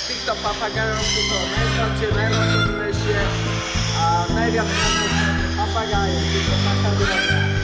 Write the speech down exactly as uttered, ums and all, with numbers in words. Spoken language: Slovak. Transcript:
týchto papagajov sú to najstaršie, najrozhodnejšie a najviac papagáje, tieto kakadovia.